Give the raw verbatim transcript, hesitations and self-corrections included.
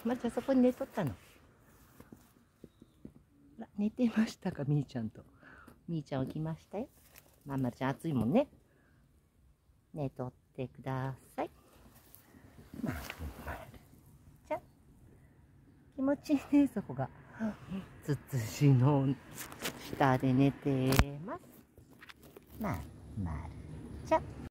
まるちゃんそこに寝とったの。あら、寝てましたか、みーちゃんと。みーちゃん起きましたよ。まんまるちゃん暑いもんね。寝とってください。まんまるちゃん。気持ちいいね、そこが。つつしの下で寝てます。まんまるちゃん。